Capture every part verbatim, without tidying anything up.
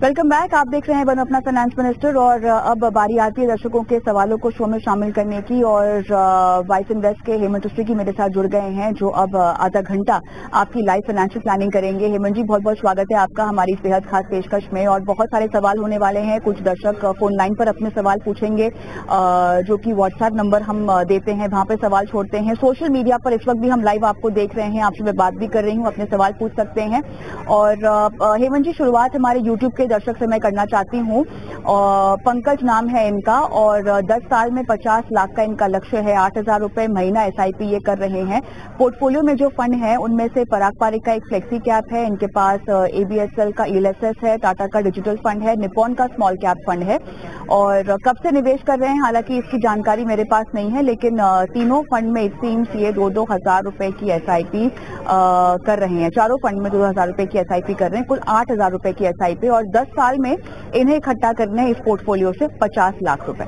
Welcome back. आप देख रहे हैं बनो अपना फाइनेंस मिनिस्टर और अब बारी आती है दर्शकों के सवालों को शो में शामिल करने की। और वाइस इन्वेस्ट के हेमंत की मेरे साथ जुड़ गए हैं जो अब आधा घंटा आपकी लाइव फाइनेंशियल प्लानिंग करेंगे। हेमंत जी, बहुत बहुत स्वागत है आपका हमारी बेहद खास पेशकश में। और बहुत सारे सवाल होने वाले हैं। कुछ दर्शक फोन लाइन पर अपने सवाल पूछेंगे जो कि व्हाट्सएप नंबर हम देते हैं, वहां पर सवाल छोड़ते हैं। सोशल मीडिया पर इस वक्त भी हम लाइव आपको देख रहे हैं, आपसे मैं बात भी कर रही हूँ, अपने सवाल पूछ सकते हैं। और हेमंत जी, शुरुआत हमारे यूट्यूब के दर्शक से मैं करना चाहती हूँ। पंकज नाम है इनका और दस साल में पचास लाख का इनका लक्ष्य है। आठ हजार रुपए महीना एसआईपी ये कर रहे हैं। पोर्टफोलियो में जो फंड है उनमें से पराग पारिक का एक फ्लेक्सी कैप है, इनके पास एबीएसएल का ईएलएसएस है, टाटा का डिजिटल फंड है, निपॉन का स्मॉल कैप फंड है। और कब से निवेश कर रहे हैं हालांकि इसकी जानकारी मेरे पास नहीं है, लेकिन तीनों फंड में इस सीम्स ये दो दो हजार रुपए की एसआईपी कर रहे हैं। चारों फंड में दो हजार रुपए की एसआईपी कर रहे हैं, कुल आठ हजार रुपए की एसआईपी। और दस साल में इन्हें इकट्ठा करने इस पोर्टफोलियो से पचास लाख रुपए।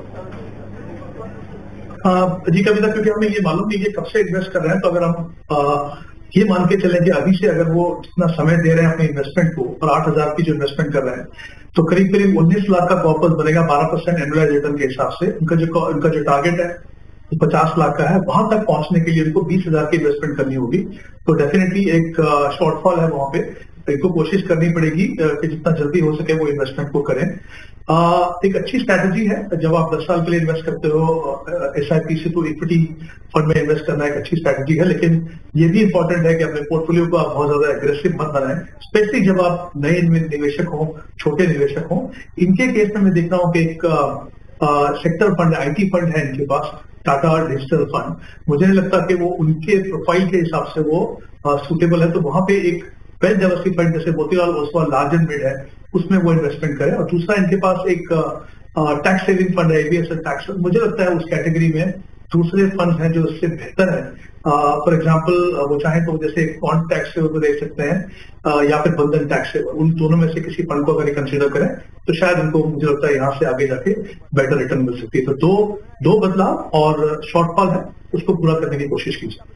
जी कविता, क्योंकि हमें ये मालूम नहीं है कब से इन्वेस्ट कर रहे हैं, तो अगर हम आ, ये मान के चलें कि अभी से अगर वो जितना समय दे रहे हैं अपने इन्वेस्टमेंट को और आठ हजार की जो इन्वेस्टमेंट कर रहे हैं, तो करीब करीब उन्नीस लाख का कॉर्पस बनेगा बारह परसेंट एनुअलाइज रिटर्न के हिसाब से। उनका जो उनका जो टारगेट है तो पचास लाख का है। वहां तक पहुंचने के लिए उनको बीस हजार की इन्वेस्टमेंट करनी होगी। तो डेफिनेटली एक शॉर्टफॉल है वहां पे, इनको कोशिश करनी पड़ेगी कि जितना जल्दी हो सके वो इन्वेस्टमेंट को करें। आ, एक अच्छी स्ट्रैटेजी है। जब आप दस साल के लिए इन्वेस्ट करते हो एसआईपी से, तो इक्विटी फंड में इन्वेस्ट करना एक अच्छी स्ट्रैटेजी है। लेकिन ये भी इंपॉर्टेंट है कि अपने पोर्टफोलियो को आप बहुत ज्यादा एग्रेसिव मत बनाएं, स्पेशली जब आप नए निवेशक हो, छोटे निवेशक हो। इनके केस में मैं देख रहा हूँ कि एक सेक्टर फंड, आईटी फंड है इनके पास, टाटा डिजिटल फंड। मुझे नहीं लगता कि वो उनके प्रोफाइल के हिसाब से वो सूटेबल है। तो वहां पे एक वेल डाइवर्सिफाइड जैसे Motilal Oswal large and mid है, उसमें वो इन्वेस्टमेंट करें। और दूसरा इनके पास एक टैक्स सेविंग फंड है, एबीएसएल टैक्स। मुझे लगता है उस कैटेगरी में दूसरे फंड हैं जो उससे बेहतर है। फॉर एग्जाम्पल वो चाहे तो जैसे कॉन्ट टैक्स से वो देख सकते हैं, uh, या फिर बंधन टैक्स से। उन दोनों में से किसी फंड को अगर कंसिडर करें तो शायद उनको, मुझे लगता है यहाँ से आगे जाके बेटर रिटर्न मिल सकती है। तो दो दो बदलाव और शॉर्टफॉल है, उसको पूरा करने की कोशिश कीजिए।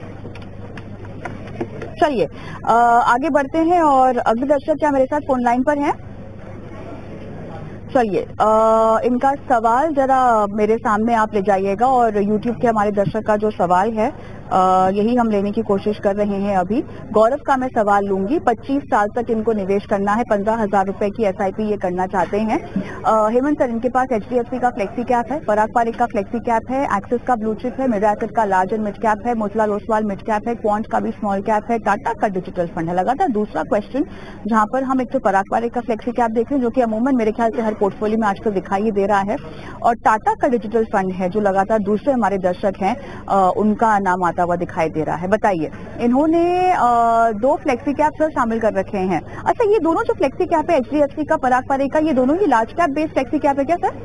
चलिए आगे बढ़ते हैं और अगले दर्शक क्या मेरे साथ फोन लाइन पर हैं? चलिए इनका सवाल जरा मेरे सामने आप ले जाइएगा। और यूट्यूब के हमारे दर्शक का जो सवाल है आ, यही हम लेने की कोशिश कर रहे हैं। अभी गौरव का मैं सवाल लूंगी। पच्चीस साल तक इनको निवेश करना है, पंद्रह हजार रुपए की एसआईपी ये करना चाहते हैं। हेमंत सर, इनके पास एचडीएफसी का फ्लेक्सी कैप है, पराग पारिक का फ्लेक्सी कैप है, एक्सिस का ब्लू चिप है, मिड एसेट का लार्ज एंड मिड कैप है, मोतीलाल ओसवाल मिड कैप है, क्वांट का भी स्मॉल कैप है, टाटा का डिजिटल फंड है। लगातार दूसरा क्वेश्चन जहां पर हम एक तो पराग पारिक का फ्लेक्सी कैप देख रहे हैं जो कि अमूमन मेरे ख्याल से हर पोर्टफोलियो में आजकल दिखाई दे रहा है, और टाटा का डिजिटल फंड है जो लगातार दूसरे हमारे दर्शक हैं उनका नाम आता हुआ दिखाई दे रहा है। बताइए, इन्होंने दो फ्लेक्सी कैप सर शामिल कर रखे हैं। अच्छा, ये दोनों जो फ्लेक्सी कैप है एचडीएफसी का, पराग पारिक का, ये दोनों ही large cap based flexi cap है क्या सर?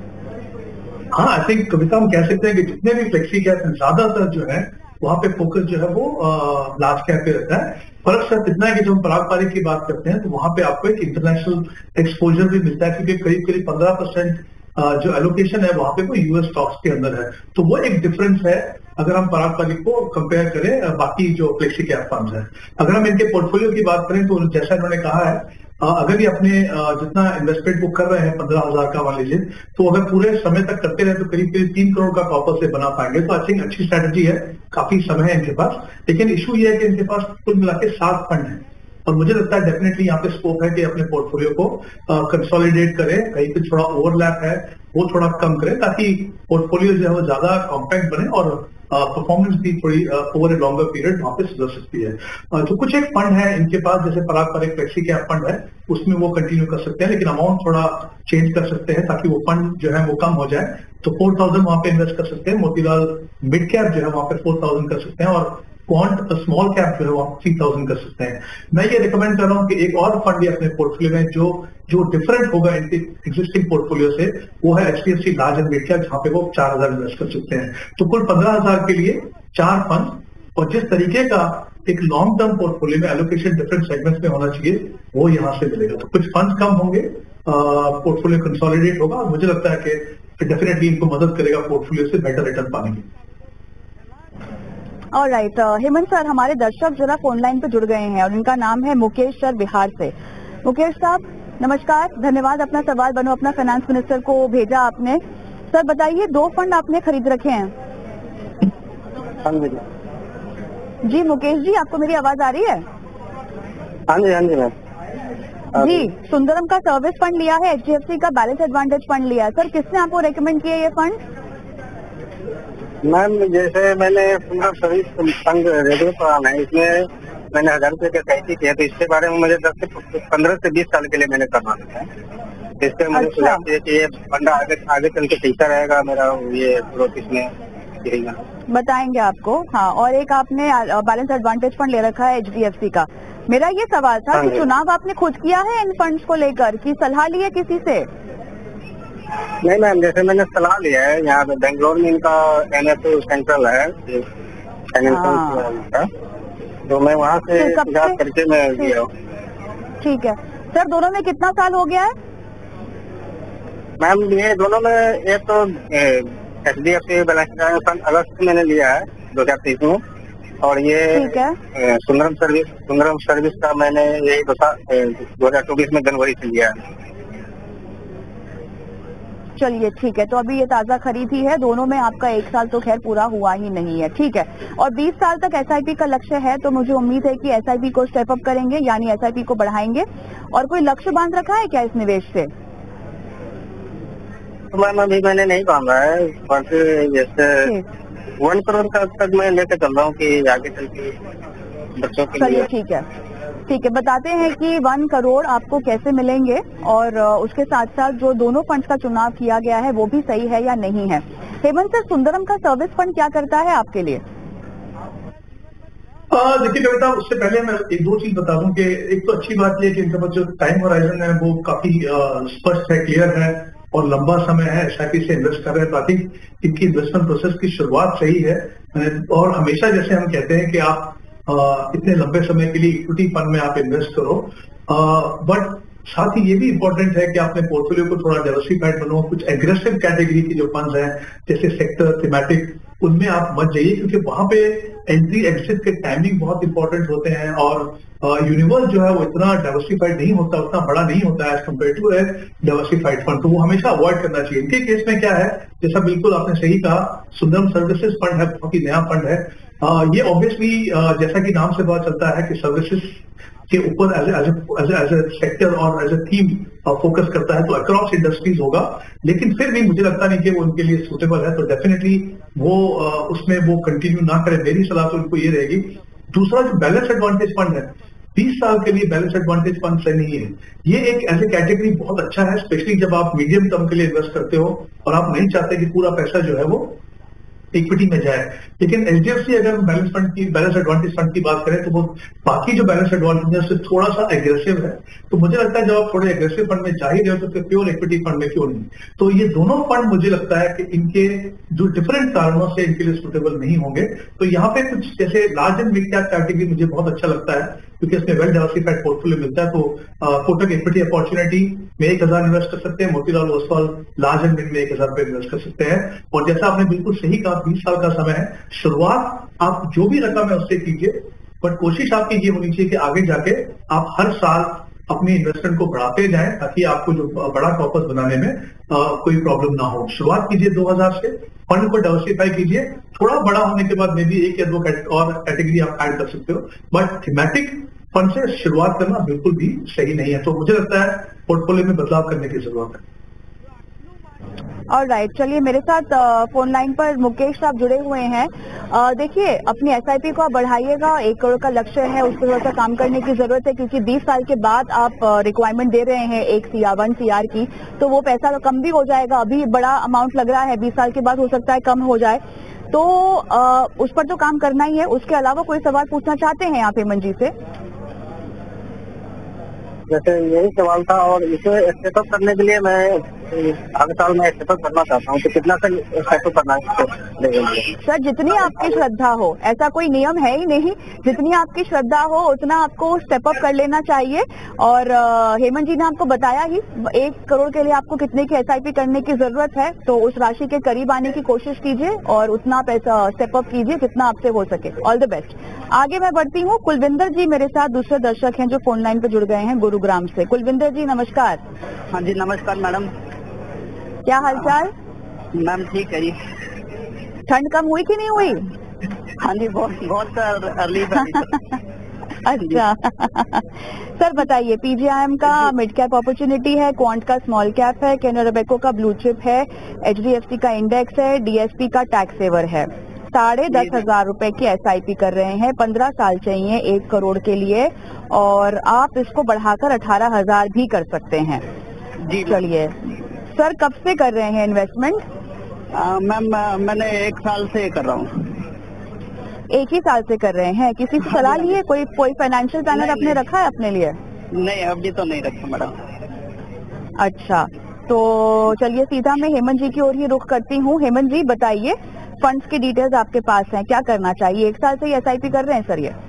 हाँ, आई थिंक कविता हम कह सकते हैं कि जितने भी फ्लेक्सी कैप हैं ज्यादातर जो है वहां पे फोकस जो है वो लार्ज कैप पे रहता है। फर्क सिर्फ इतना है कि जब हम पराग पारिक की बात करते हैं तो वहां पे आपको एक इंटरनेशनल एक्सपोजर भी मिलता है, क्योंकि करीब करीब पंद्रह परसेंट जो एलोकेशन है वहां पे वो यूएस स्टॉक्स के अंदर है। तो वो एक डिफरेंस है अगर हम पराग पारिक को कंपेयर करें बाकी जो फ्लेक्सी कैप फंड्स हैं। अगर हम इनके पोर्टफोलियो की बात करें तो जैसा इन्होंने कहा है, अगर ये अपने जितना इन्वेस्टमेंट वो कर रहे हैं पंद्रह हजार का मान लीजिए, तो अगर पूरे समय तक करते रहे तो करीब करीब तीन करोड़ का कॉर्पस से बना पाएंगे। तो आई थिंक अच्छी स्ट्रैटेजी है, काफी समय है इनके पास। लेकिन इशू ये है कि इनके पास कुल मिला के सात फंड है, और मुझे लगता है डेफिनेटली यहाँ पे स्कोप है कि अपने पोर्टफोलियो को कंसोलिडेट करें, कहीं पे थोड़ा ओवरलैप है वो थोड़ा कम करें, ताकि पोर्टफोलियो जो है वो ज्यादा कॉम्पैक्ट बने और परफॉर्मेंस भी थोड़ी ओवर ए लॉन्गर पीरियड वहां पे सुधर सकती है। uh, तो कुछ एक फंड है इनके पास, जैसे Parag Parikh flexi cap fund है, उसमें वो कंटिन्यू कर सकते हैं, लेकिन अमाउंट थोड़ा चेंज कर सकते हैं ताकि वो फंड जो है वो कम हो जाए। तो फोर थाउजेंड वहां पे इन्वेस्ट कर सकते हैं, मोतीलाल मिड कैप जो है वहां पे फोर थाउजेंड कर सकते हैं, और क्वांट स्मॉल कैप जो है वो थ्री थाउजेंड कर सकते हैं। मैं ये रिकमेंड कर रहा हूँ कि एक और फंड अपने पोर्टफोलियो में जो जो डिफरेंट होगा इनके एग्जिस्टिंग पोर्टफोलियो से, वो है HDFC large and mid cap, जहां पे वो चार हजार इन्वेस्ट कर सकते हैं। तो कुल पंद्रह हजार के लिए चार फंड, और जिस तरीके का एक लॉन्ग टर्म पोर्टफोलियो में एलोकेशन डिफरेंट सेगमेंट्स में होना चाहिए वो यहाँ से मिलेगा। तो कुछ फंड कम होंगे, पोर्टफोलियो कंसोलिडेट होगा, और मुझे लगता है कि डेफिनेटली इनको मदद करेगा पोर्टफोलियो से बेटर रिटर्न पाने की। ऑलराइट, हेमंत सर, हमारे दर्शक जरा फोन लाइन पे जुड़ गए हैं और इनका नाम है मुकेश सर बिहार से। मुकेश साहब, नमस्कार, धन्यवाद। अपना सवाल बनो अपना फाइनेंस मिनिस्टर को भेजा आपने। सर बताइए, दो फंड आपने खरीद रखे हैं। हाँ जी जी मुकेश जी, आपको मेरी आवाज आ रही है? हाँ जी हाँ जी मैम जी, सुंदरम का सर्विस फंड लिया है, एच डी एफ सी का बैलेंस एडवांटेज फंड लिया है। सर किसने आपको रेकमेंड किया ये फंड? मैम, जैसे मैंने सुंदर सर्विस फंड रेडियो प्लान है, इसमें मैंने हजार रुपए का कैसी किया, तो इसके बारे में मुझे दस से पंद्रह से बीस साल के लिए मैंने करना है। इससे मुझे अच्छा। सुझाव दिया कि ये फंड आगे आगे चल के कैसा रहेगा मेरा ये ग्रोथ इसमें रहेगा। बताएंगे आपको। हाँ, और एक आपने बैलेंस एडवांटेज फंड ले रखा है एच डी एफ सी का। मेरा ये सवाल था हाँ कि जी। चुनाव आपने खुद किया है इन फंड्स को लेकर कि सलाह ली है किसी से? नहीं मैम, जैसे मैंने सलाह लिया है, यहाँ पे बेंगलोर में इनका एन एफ सेंट्रल है फाइनेंशियल का, तो मैं वहाँ से फिर कब सुझाव से? करके मैं लिया हूँ। ठीक है सर, दोनों में कितना साल हो गया है? मैम ये दोनों में, ये तो H D F C balance fund अगस्त में मैंने लिया है दो हजार तेईस में, और ये ठीक है। ए, सुंदरम सर्विस सुंदरम सर्विस का मैंने यही दो हजार चौबीस में जनवरी से लिया है। चलिए ठीक है, तो अभी ये ताजा खरीद ही है, दोनों में आपका एक साल तो खैर पूरा हुआ ही नहीं है। ठीक है, और बीस साल तक एस आई पी का लक्ष्य है, तो मुझे उम्मीद है कि एस आई पी को स्टेप अप करेंगे, यानी एस आई पी को बढ़ाएंगे। और कोई लक्ष्य बांध रखा है क्या इस निवेश से? तो मैम अभी मैंने नहीं बांधा है, बाकी जैसे वन करोड़ का तक मैं लेकर चल रहा हूँ कि आगे चल के बच्चों के चलिए लिए। ठीक है, ठीक है। बताते हैं कि वन करोड़ आपको कैसे मिलेंगे, और उसके साथ साथ जो दोनों फंड का चुनाव किया गया है वो भी सही है या नहीं है। हेमंत सर, सुंदरम का सर्विस फंड क्या करता है आपके लिए? देखिए कविता, उससे पहले मैं एक दो चीज बता दूं कि एक तो अच्छी बात यह है कि इनका जो टाइम होराइजन है वो काफी स्पष्ट है, क्लियर है और लंबा समय है। एस आई पी से इन्वेस्ट कर रहे हैं, ताकि इनकी इन्वेस्टमेंट प्रोसेस की शुरुआत सही है। और हमेशा जैसे हम कहते हैं कि आप आ, इतने लंबे समय के लिए इक्विटी फंड में आप इन्वेस्ट करो, बट साथ ही ये भी इम्पोर्टेंट है कि आपने पोर्टफोलियो को थोड़ा डाइवर्सिफाइड बनाओ। कुछ एग्रेसिव कैटेगरी की जो फंड्स हैं, जैसे सेक्टर, थीमेटिक, उनमें आप मत जाइए, क्योंकि वहां पे एंट्री एग्जिट के टाइमिंग बहुत इंपॉर्टेंट होते हैं और यूनिवर्स जो है वो इतना डाइवर्सिफाइड नहीं होता, उतना बड़ा नहीं होता है as compare to a diversified fund, तो वो हमेशा अवॉइड करना चाहिए। इनके केस में क्या है, जैसा बिल्कुल आपने सही कहा, सुंदरम सर्विसेज फंड है, बहुत ही नया फंड है। आ, ये ऑब्वियसली जैसा कि नाम से पता चलता है कि सर्विसेज के ऊपर एज एज ए सेक्टर और एज ए थीम फोकस करता है, तो अक्रॉस इंडस्ट्रीज होगा। लेकिन फिर भी मुझे लगता नहीं कि वो उनके लिए सूटेबल है, तो डेफिनेटली वो uh, उसमें वो कंटिन्यू ना करें। मेरी सलाह तो उनको ये रहेगी। दूसरा जो बैलेंस एडवांटेज फंड है, बीस साल के लिए बैलेंस एडवांटेज फंड सही नहीं है। ये एक ऐसे कैटेगरी बहुत अच्छा है, स्पेशली जब आप मीडियम टर्म के लिए इन्वेस्ट करते हो और आप नहीं चाहते कि पूरा पैसा जो है वो इक्विटी में जाए। लेकिन एच डी एफ सी, अगर हम बैलेंस फंड की बैलेंस एडवांटेज फंड की बात करें, तो वो बाकी जो बैलेंस एडवांटेज है उससे थोड़ा सा एग्रेसिव है। तो मुझे लगता है जब आप थोड़े एग्रेसिव फंड में जा ही रहे हो तो फिर प्योर इक्विटी फंड में क्यों नहीं। तो ये दोनों फंड मुझे लगता है कि इनके जो डिफरेंट कारणों से इनके लिए सुटेबल नहीं होंगे। तो यहाँ पे कुछ जैसे large and mid cap category मुझे बहुत अच्छा लगता है, क्योंकि इसमें वेल डाइवर्सिफाइड पोर्टफोलियो मिलता है। तो कोटक इक्विटी अपॉर्चुनिटी में एक हजार इन्वेस्ट कर सकते हैं, Motilal Oswal large and mid में एक हजार रुपए इन्वेस्ट कर सकते हैं। और जैसा आपने बिल्कुल सही कहा, बीस साल का समय है, शुरुआत आप जो भी रकम है उससे कीजिए, बट कोशिश आपकी ये होनी चाहिए कि आगे जाके आप हर साल अपनी इन्वेस्टमेंट को बढ़ाते जाएं, ताकि आपको जो बड़ा कॉर्पस बनाने में आ, कोई प्रॉब्लम ना हो। शुरुआत कीजिए दो हजार से, फंड को डाइवर्सिफाई कीजिए, थोड़ा बड़ा होने के बाद में भी एक या दो और कैटेगरी आप ऐड कर सकते हो, बट थीमेटिक फंड से शुरुआत करना बिल्कुल भी सही नहीं है। तो मुझे लगता है पोर्टफोलियो में बदलाव करने की जरूरत है। और राइट, चलिए मेरे साथ फोन लाइन पर मुकेश साहब जुड़े हुए हैं। देखिए, अपनी एस आई पी को आप बढ़ाइएगा, एक करोड़ का लक्ष्य है, उस पर थोड़ा सा काम करने की जरूरत है, क्योंकि बीस साल के बाद आप रिक्वायरमेंट दे रहे हैं एक सीआर वन सीआर की, तो वो पैसा तो कम भी हो जाएगा। अभी बड़ा अमाउंट लग रहा है, बीस साल के बाद हो सकता है कम हो जाए, तो आ, उस पर तो काम करना ही है। उसके अलावा कोई सवाल पूछना चाहते हैं आप हेमंत जी से? जैसे यही सवाल था, और इसे स्टेप अप करने के लिए मैं अगले साल मैं स्टेप अप करना चाहता हूँ, तो कितना तक स्टेप अप करना है? सर जितनी आपकी श्रद्धा हो, ऐसा कोई नियम है ही नहीं, जितनी आपकी श्रद्धा हो उतना आपको स्टेप अप कर लेना चाहिए। और आ, हेमंत जी ने आपको बताया ही एक करोड़ के लिए आपको कितने की एसआईपी करने की जरूरत है, तो उस राशि के करीब आने की कोशिश कीजिए और उतना पैसा स्टेप अप कीजिए जितना आपसे हो सके। All the best. आगे मैं बढ़ती हूँ। कुलविंदर जी मेरे साथ दूसरे दर्शक हैं जो फोन लाइन पे जुड़ गए हैं गुरुग्राम से। कुलविंदर जी नमस्कार। हाँ जी नमस्कार मैडम। क्या हालचाल? मैम ठीक है जी। ठंड कम हुई कि नहीं हुई? हाँ जी बहुत बहुत अर्ली अच्छा सर बताइए, पीजीआईएम का मिड कैप अपॉर्चुनिटी है, क्वांट का स्मॉल कैप है, कैनरा रोबेको का ब्लू चिप है, एचडीएफसी का इंडेक्स है, डीएसपी का टैक्स सेवर है। साढ़े दस हजार रुपए की एसआईपी कर रहे हैं, पंद्रह साल चाहिए एक करोड़ के लिए, और आप इसको बढ़ाकर अठारह हजार भी कर सकते हैं। जी चलिए सर, कब से कर रहे हैं इन्वेस्टमेंट? मैम मैंने एक साल से कर रहा हूँ। एक ही साल से कर रहे हैं? किसी से सलाह लिए? कोई कोई फाइनेंशियल प्लानर आपने रखा है अपने लिए? नहीं अभी तो नहीं रखा मैडम। अच्छा, तो चलिए सीधा मैं हेमंत जी की ओर ही रुख करती हूँ। हेमंत जी बताइए, फंड्स की डिटेल्स आपके पास हैं, क्या करना चाहिए? एक साल से ही एसआईपी कर रहे हैं सर ये?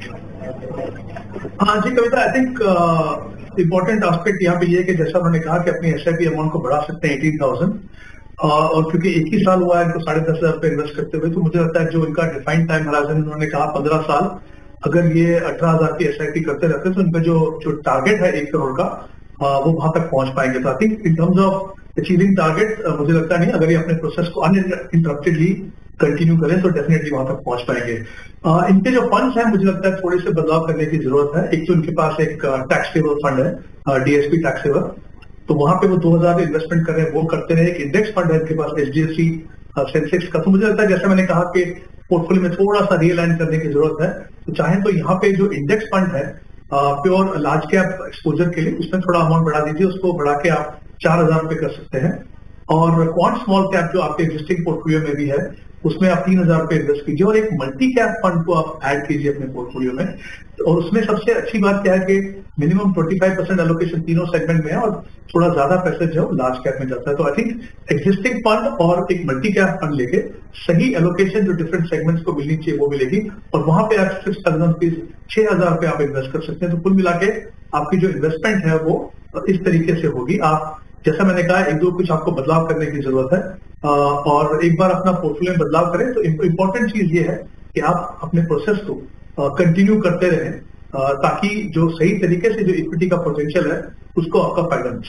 हाँ जी Kavita, I think important aspect यहाँ पे ये है कि जैसा उन्होंने कहा कि अपनी एसआईपी अमाउंट को बढ़ा सकते हैं एटीन थाउजेंड, और क्योंकि एक ही साल हुआ है इनको साढ़े दस हजार रुपए इन्वेस्ट करते हुए, तो मुझे लगता है जो इनका डिफाइंड टाइम हराजन उन्होंने कहा पंद्रह साल, अगर ये अठारह हजार की एसआईपी करते रहते तो इनका जो जो टारगेट है एक करोड़ का आ, वो वहां तक पहुंच पाएंगे। तो I think in terms of achieving target मुझे लगता नहीं, अगर ये अपने प्रोसेस को अनइंटरप्टेडली कंटिन्यू करें तो डेफिनेटली वहां तक पहुंच पाएंगे। आ, इनके जो फंड्स हैं मुझे लगता है थोड़े से बदलाव करने की जरूरत है। एक तो इनके पास एक टैक्स सेवर फंड है, डीएसपी टैक्स सेवर, तो वहां पे वो दो हजार इन्वेस्टमेंट कर रहे हैं, वो करते रहे। एक इंडेक्स फंड है इनके पास एचडीएफसी सेंसेक्स का, तो मुझे लगता है जैसे मैंने कहा कि पोर्टफोलियो में थोड़ा सा रियलाइन करने की जरूरत है। तो चाहे तो यहाँ पे जो इंडेक्स फंड है प्योर लार्ज कैप एक्सपोजर के लिए, उसमें थोड़ा अमाउंट बढ़ा दीजिए, उसको बढ़ा के आप चार हजार रुपए कर सकते हैं। और क्वांट स्मॉल कैप जो आपके एग्जिस्टिंग पोर्टफोलियो में भी है, उसमें आप तीन हजार रुपए इन्वेस्ट कीजिए, और एक मल्टी कैप फंड को आप ऐड कीजिए अपने पोर्टफोलियो में। और उसमें सबसे अच्छी बात क्या है कि मिनिमम पच्चीस परसेंट एलोकेशन तीनों सेगमेंट में है, और थोड़ा ज्यादा पैसे जो लार्ज कैप में जाता है। तो आई थिंक एग्जिस्टिंग फंड और एक मल्टी कैप फंड लेके सही एलोकेशन जो डिफरेंट सेगमेंट्स को मिलनी चाहिए वो मिलेगी, और वहां पे आप सिक्स थाउजेंड रुपीज छह हजार रुपए आप इन्वेस्ट कर सकते हैं। तो कुल मिला के आपकी जो इन्वेस्टमेंट है वो इस तरीके से होगी। आप जैसा मैंने कहा एक दो कुछ आपको बदलाव करने की जरूरत है, और एक बार अपना पोर्टफोलियो में बदलाव करें तो इम्पोर्टेंट चीज ये है कि आप अपने प्रोसेस को कंटिन्यू करते रहें, ताकि जो सही तरीके से जो इक्विटी का पोटेंशियल है उसको आपका फायदा मिले।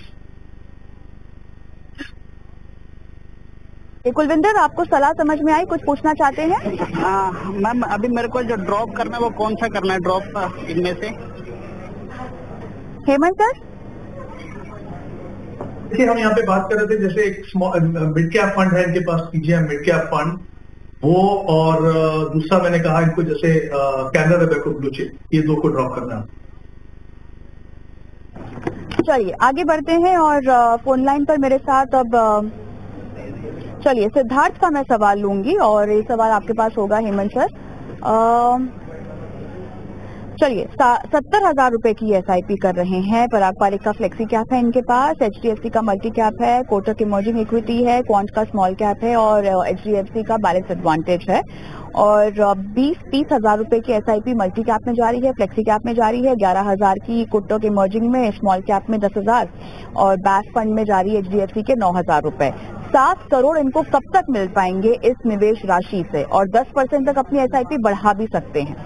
कुलविंदर, आपको सलाह समझ में आई? कुछ पूछना चाहते हैं? मैम अभी मेरे को जो ड्रॉप करना है वो कौन सा करना है ड्रॉप इनमें से? हेमंत सर, देखिए हम यहाँ पे बात कर रहे थे, जैसे एक मिड कैप फंड है इनके पास, पीजीआईएम मिड कैप फंड, वो, और दूसरा मैंने कहा इनको जैसे कैनरा रोबेको ब्लू चिप, ये दो को ड्रॉप करना है। चलिए आगे बढ़ते हैं, और फोन लाइन पर मेरे साथ अब चलिए सिद्धार्थ का मैं सवाल लूंगी, और ये सवाल आपके पास होगा हेमंत सर। चलिए सत्तर हजार रुपए की एसआईपी कर रहे हैं। पराग पारिक का फ्लेक्सी कैप है इनके पास, एचडीएफसी का मल्टी कैप है, कोटक इमर्जिंग इक्विटी है, क्वांट का स्मॉल कैप है, और एचडीएफसी का बैलेंस एडवांटेज है। और बीस तीस हजार रुपए की एसआईपी मल्टी कैप में जारी है, फ्लेक्सी कैप में जारी है, ग्यारह हजार की कोटक इमर्जिंग में, स्मॉल कैप में दस हजार, और बैक फंड में जारी है एचडीएफसी के नौ हजार रुपए। सात करोड़ इनको कब तक मिल पाएंगे इस निवेश राशि से, और दस परसेंट तक अपनी एसआईपी बढ़ा भी सकते हैं?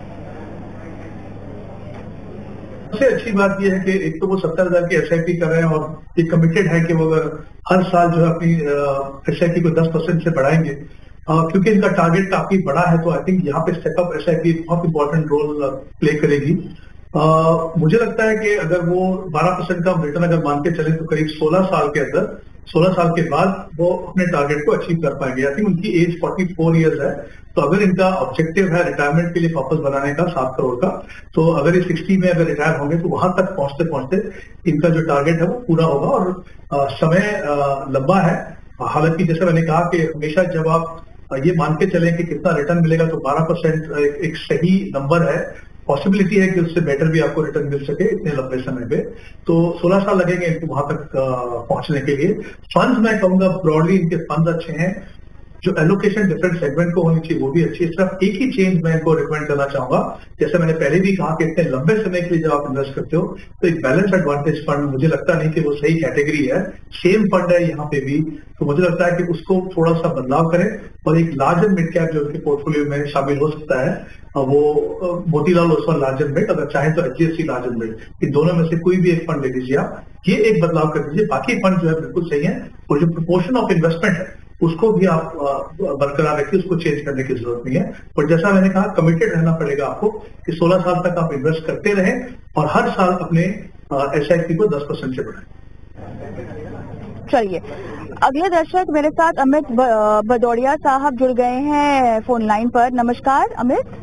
सबसे अच्छी बात यह है कि एक तो वो सत्तर हजार की एसआईपी कर रहे हैं, और ये कमिटेड है कि वो अगर हर साल जो है अपनी एसआईपी को दस परसेंट से बढ़ाएंगे, क्योंकि इनका टारगेट काफी बड़ा है। तो आई थिंक यहाँ पे स्टेपअप एसआईपी बहुत इंपॉर्टेंट रोल प्ले करेगी। आ, मुझे लगता है कि अगर वो बारह परसेंट का रिटर्न अगर मान के चले तो करीब सोलह साल के अंदर, सोलह साल के बाद वो अपने टारगेट को अचीव कर पाएंगे। आई थिंक उनकी एज चौवालीस इयर्स है, तो अगर इनका ऑब्जेक्टिव है रिटायरमेंट के लिए वापस बनाने का सात करोड़ का, तो अगर ये साठ में अगर रिटायर होंगे तो वहां तक पहुंचते पहुंचते इनका जो टारगेट है वो पूरा होगा। और आ, समय लंबा है। हालांकि जैसे मैंने कहा कि हमेशा जब आप ये मान के चलें कि कितना रिटर्न मिलेगा, तो बारह परसेंट एक, एक सही नंबर है, पॉसिबिलिटी है कि उससे बेटर भी आपको रिटर्न मिल सके इतने लंबे समय पे। तो सोलह साल लगेंगे इनको वहां तक पहुंचने के लिए। फंड्स मैं कहूंगा ब्रॉडली इनके फंड्स अच्छे हैं, जो एलोकेशन डिफरेंट सेगमेंट को होनी चाहिए वो भी अच्छी है। सिर्फ एक ही चेंज मैं इनको रिकमेंड करना चाहूंगा, जैसे मैंने पहले भी कहा कि इतने लंबे समय के लिए जब आप इन्वेस्ट करते हो तो एक बैलेंस एडवांटेज फंड मुझे लगता नहीं कि वो सही कैटेगरी है। सेम फंड है यहाँ पे भी, तो मुझे लगता है कि उसको थोड़ा सा बदलाव करें और एक लार्ज एंड मिड कैप जो उनके पोर्टफोलियो में शामिल हो सकता है वो Motilal Oswal large and mid, अगर चाहे तो एचडीएफसी लार्ज एंड मिड, इन दोनों में से कोई भी एक फंड ले लीजिए आप। ये एक बदलाव कर दीजिए, बाकी फंड जो है बिल्कुल सही है। और जो प्रोपोर्शन ऑफ इन्वेस्टमेंट है उसको भी आप बरकरार रखिए, उसको चेंज करने की जरूरत नहीं है। और जैसा मैंने कहा, कमिटेड रहना पड़ेगा आपको कि सोलह साल तक आप इन्वेस्ट करते रहें और हर साल अपने एसआईपी को दस परसेंट से बढ़ाएं। चलिए, अगले दर्शक मेरे साथ अमित भदौड़िया साहब जुड़ गए हैं फोन लाइन पर। नमस्कार अमित।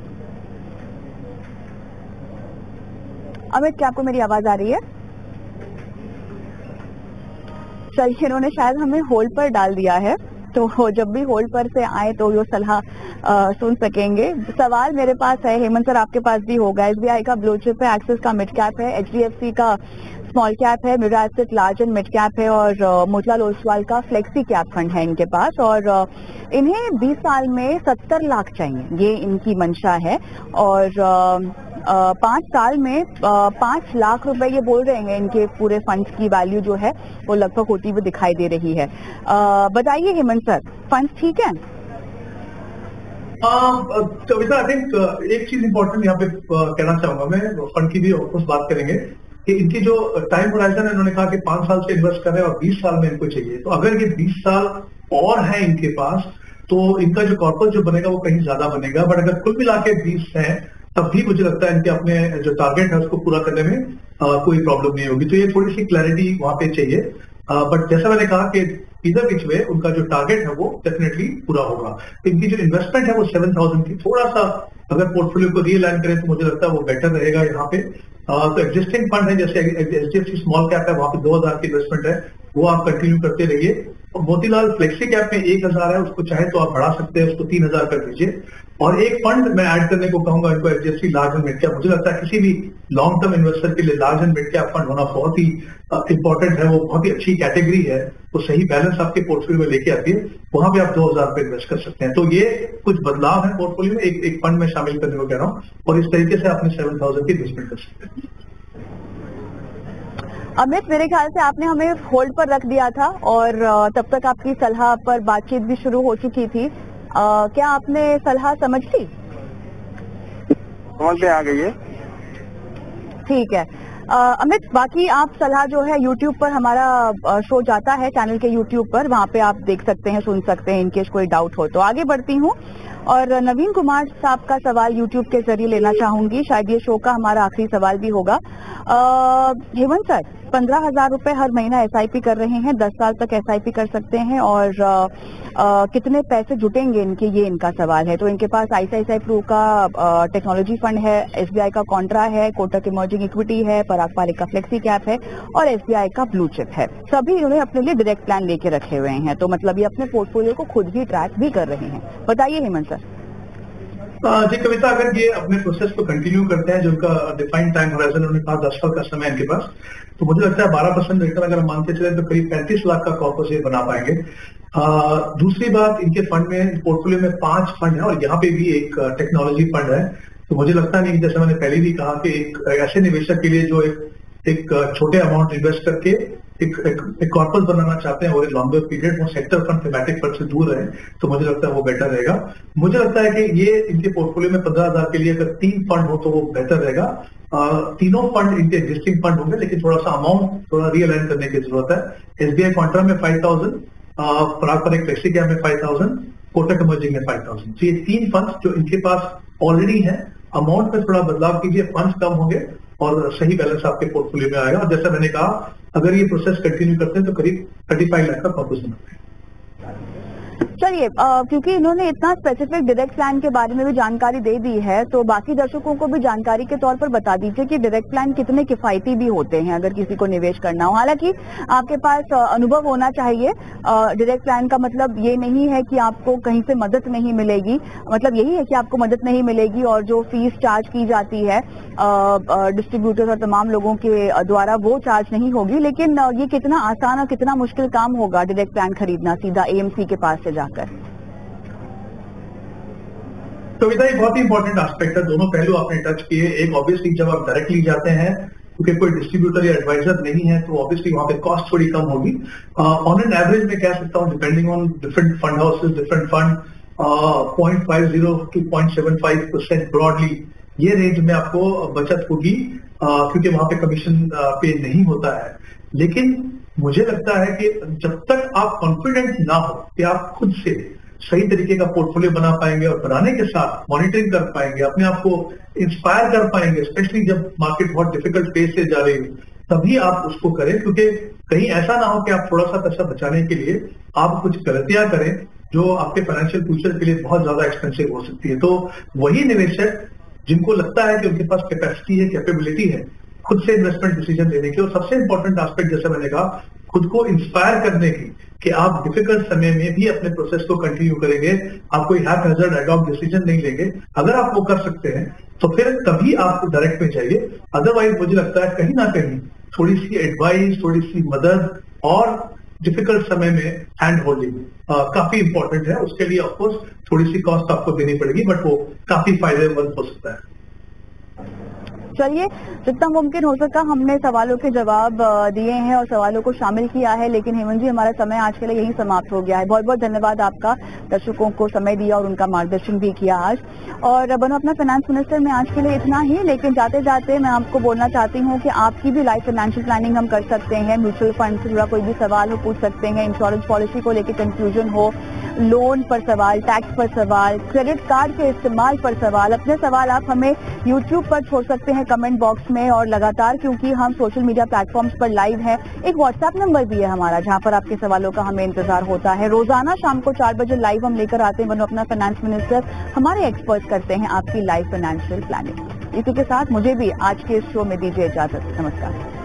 अमित, क्या आपको मेरी आवाज आ रही है? चलिए, इन्होंने शायद हमें होल्ड पर डाल दिया है, तो जब भी होल्ड पर से आए तो वो सलाह सुन सकेंगे। सवाल मेरे पास है, हेमंत सर आपके पास भी होगा। एसबीआई का ब्लू चिप है, एक्सिस का मिड कैप है, एचडीएफसी का स्मॉल कैप है, Mirae asset large and mid cap है और uh, मोतीलाल ओसवाल का फ्लेक्सी कैप फंड है इनके पास। और uh, इन्हें बीस साल में सत्तर लाख चाहिए, ये इनकी मंशा है। और uh, uh, पांच साल में uh, पांच लाख रुपए ये बोल रहे हैं इनके पूरे फंड्स की वैल्यू जो है वो लगभग होती हुई दिखाई दे रही है। uh, बताइए हेमंत सर, फंड्स ठीक है? कविता, आई थिंक एक चीज इंपॉर्टेंट यहाँ पे कहना चाहूंगा मैं, फंड की भी ऑफकोर्स बात करेंगे कि इनकी जो टाइम होराइजन है, इन्होंने कहा कि पांच साल से इन्वेस्ट कर रहे हैं और बीस साल में इनको चाहिए। तो अगर ये बीस साल और है इनके पास तो इनका जो कॉर्पस जो बनेगा वो कहीं ज्यादा बनेगा। बट अगर कुल मिला के बीस है तब भी मुझे लगता है इनके अपने जो टारगेट है उसको पूरा करने में आ, कोई प्रॉब्लम नहीं होगी। तो ये थोड़ी सी क्लैरिटी वहां पे चाहिए। बट जैसा मैंने कहा कि इधर विच वे उनका जो टारगेट है वो डेफिनेटली पूरा होगा। इनकी जो इन्वेस्टमेंट है वो सेवन थाउजेंड की, थोड़ा सा अगर पोर्टफोलियो को रीअलाइन करें तो मुझे लगता है वो बेटर रहेगा यहाँ पे। Uh, तो एग्जिस्टिंग फंड है जैसे एचडीएफसी स्मॉल कैप है, वहां पे दो हजार की इन्वेस्टमेंट है, वो आप कंटिन्यू करते रहिए। और मोतीलाल फ्लेक्सी कैप में एक हजार है, उसको चाहे तो आप बढ़ा सकते हैं, उसको तीन हजार कर दीजिए। और एक फंड मैं ऐड करने को कहूंगा इनको, HDFC large and mid cap. मुझे लगता है किसी भी लॉन्ग टर्म इन्वेस्टर के लिए large and mid cap fund होना बहुत ही इंपॉर्टेंट है, वो बहुत ही अच्छी कैटेगरी है, वो सही बैलेंस आपके पोर्टफोलियो में लेके आती है। वहां पे आप दो हजार पे इन्वेस्ट कर सकते हैं। तो ये कुछ बदलाव है पोर्टफोलियो में, एक एक फंड में शामिल करने को कह रहा हूँ और इस तरीके से आपने सेवन थाउजेंड की इन्वेस्टमेंट कर सकते हैं। अमित, मेरे ख्याल से आपने हमें होल्ड पर रख दिया था और तब तक आपकी सलाह पर बातचीत भी शुरू हो चुकी थी। आ, क्या आपने सलाह समझ ली? समझ में आ गई है। ठीक है। आ, अमित, बाकी आप सलाह जो है यूट्यूब पर हमारा शो जाता है, चैनल के यूट्यूब पर, वहां पे आप देख सकते हैं, सुन सकते हैं, इनकेस कोई डाउट हो तो। आगे बढ़ती हूँ और नवीन कुमार साहब का सवाल यूट्यूब के जरिए लेना चाहूंगी। शायद ये शो का हमारा आखिरी सवाल भी होगा। हेमंत सर, पंद्रह हजार रुपए हर महीना एसआईपी कर रहे हैं, दस साल तक एसआईपी कर सकते हैं और आ, आ, कितने पैसे जुटेंगे इनके, ये इनका सवाल है। तो इनके पास आईसीआईसीआई प्रू का टेक्नोलॉजी फंड है, एसबीआई का कॉन्ट्रा है, कोटक इमर्जिंग इक्विटी है, पराग पारिक का फ्लेक्सी कैप है और एसबीआई का ब्लू चिप है। सभी इन्होंने अपने लिए डायरेक्ट प्लान लेके रखे हुए हैं, तो मतलब ये अपने पोर्टफोलियो को खुद ही ट्रैक भी कर रहे हैं। बताइए हेमंत सर। जी कविता, अगर ये अपने प्रोसेस को कंटिन्यू करते हैं, जो उनका डिफाइंड टाइम होराइजन उन्होंने कहा दस साल का समय इनके पास, तो मुझे लगता है बारह परसेंट रिटर्न अगर मान के चले तो करीब पैंतीस लाख का कॉर्पस ये बना पाएंगे। आ, दूसरी बात, इनके फंड में, पोर्टफोलियो में पांच फंड है और यहाँ पे भी एक टेक्नोलॉजी फंड है। तो मुझे लगता नहीं, जैसे मैंने पहले भी कहा कि एक ऐसे निवेशक के लिए जो एक एक छोटे अमाउंट इन्वेस्ट करके एक एक कॉर्पस बनाना चाहते हैं और एक लॉन्गर पीरियड, वो सेक्टर फंड, थीमेटिक फंड से दूर रहे, तो मुझे लगता है वो बेटर रहेगा। मुझे लगता है कि ये इनके पोर्टफोलियो में पंद्रह हजार के लिए अगर तीन फंड हो तो वो बेहतर रहेगा। तीनों फंड इनके एग्जिस्टिंग फंड होंगे, लेकिन थोड़ा सा अमाउंट थोड़ा रीअलाइन करने की जरूरत है। एसबीआई कॉन्ट्रा में five thousand, Parag Parikh flexi cap में फाइव थाउजेंड, कोटक इमर्जिंग में फाइव थाउजेंड। तो ये तीन फंड जो इनके पास ऑलरेडी है, अमाउंट में थोड़ा बदलाव कीजिए, फंड कम होंगे और सही बैलेंस आपके पोर्टफोलियो में आएगा। और जैसा मैंने कहा, अगर ये प्रोसेस कंटिन्यू करते हैं तो करीब पैंतीस लाख का कॉर्पस बनाते हैं। चलिए, अ, क्योंकि इन्होंने इतना स्पेसिफिक डायरेक्ट प्लान के बारे में भी जानकारी दे दी है, तो बाकी दर्शकों को भी जानकारी के तौर पर बता दीजिए कि डायरेक्ट प्लान कितने किफायती भी होते हैं अगर किसी को निवेश करना हो। हालांकि आपके पास अ, अनुभव होना चाहिए। डायरेक्ट प्लान का मतलब ये नहीं है कि आपको कहीं से मदद नहीं मिलेगी, मतलब यही है कि आपको मदद नहीं मिलेगी और जो फीस चार्ज की जाती है डिस्ट्रीब्यूटर्स और तमाम लोगों के द्वारा वो चार्ज नहीं होगी। लेकिन अ, ये कितना आसान और कितना मुश्किल काम होगा डायरेक्ट प्लान खरीदना सीधा एएमसी के पास से जाकर। कविता, ये बहुत ही इंपॉर्टेंट एस्पेक्ट है। दोनों पहलू आपने टच किए। एक ऑब्वियसली जब आप डायरेक्टली जाते हैं क्योंकि कोई डिस्ट्रीब्यूटर या एडवाइजर नहीं है तो ऑब्वियसली वहां पे कॉस्ट थोड़ी कम होगी। ऑन एन एवरेज मैं कह सकता हूँ depending on different fund houses, different fund, point five zero to point seven five percent broadly ये रेंज में आपको बचत होगी, uh, क्योंकि वहां पे कमीशन पे uh, नहीं होता है। लेकिन मुझे लगता है कि जब तक आप कॉन्फिडेंट ना हो कि आप खुद से सही तरीके का पोर्टफोलियो बना पाएंगे और बनाने के साथ मॉनिटरिंग कर पाएंगे, अपने आप को इंस्पायर कर पाएंगे, स्पेशली जब मार्केट बहुत डिफिकल्ट फेज से जा रही हो, तभी आप उसको करें। क्योंकि कहीं ऐसा ना हो कि आप थोड़ा सा पैसा बचाने के लिए आप कुछ गलतियां करें जो आपके फाइनेंशियल फ्यूचर के लिए बहुत ज्यादा एक्सपेंसिव हो सकती है। तो वही निवेशक जिनको लगता है कि उनके पास कैपेसिटी है, कैपेबिलिटी है खुद से इन्वेस्टमेंट डिसीजन लेने की, और सबसे इंपॉर्टेंट एस्पेक्ट जैसे मैंने कहा खुद को इंस्पायर करने की कि आप डिफिकल्ट समय में भी अपने प्रोसेस को कंटिन्यू करेंगे, आप कोई हैप हैजर्ड एडॉप्ट डिसीजन नहीं लेंगे। अगर आप वो कर सकते हैं तो फिर तभी आप डायरेक्ट में जाइए। अदरवाइज मुझे लगता है कहीं ना कहीं थोड़ी सी एडवाइस, थोड़ी सी मदद और डिफिकल्ट समय में हैंड होल्डिंग काफी इंपॉर्टेंट है। उसके लिए ऑफकोर्स थोड़ी सी कॉस्ट आपको देनी पड़ेगी, बट वो काफी फायदेमंद हो सकता है। चलिए, जितना मुमकिन हो सका हमने सवालों के जवाब दिए हैं और सवालों को शामिल किया है। लेकिन हेमंत जी, हमारा समय आज के लिए यही समाप्त हो गया है। बहुत बहुत धन्यवाद आपका, दर्शकों को समय दिया और उनका मार्गदर्शन भी किया आज। और बनो अपना फाइनेंस मिनिस्टर में आज के लिए इतना ही। लेकिन जाते जाते मैं आपको बोलना चाहती हूँ कि आपकी भी लाइफ फाइनेंशियल प्लानिंग हम कर सकते हैं। म्यूचुअल फंड से जुड़ा कोई भी सवाल हो पूछ सकते हैं, इंश्योरेंस पॉलिसी को लेकर कंफ्यूजन हो, लोन पर सवाल, टैक्स पर सवाल, क्रेडिट कार्ड के इस्तेमाल पर सवाल, अपने सवाल आप हमें यूट्यूब पर छोड़ सकते हैं कमेंट बॉक्स में। और लगातार क्योंकि हम सोशल मीडिया प्लेटफॉर्म्स पर लाइव हैं, एक व्हाट्सएप नंबर भी है हमारा जहां पर आपके सवालों का हमें इंतजार होता है। रोजाना शाम को चार बजे लाइव हम लेकर आते हैं बनो अपना फाइनेंस मिनिस्टर। हमारे एक्सपर्ट करते हैं आपकी लाइफ फाइनेंशियल प्लानिंग। इसी के साथ मुझे भी आज के इस शो में दीजिए इजाजत। नमस्कार।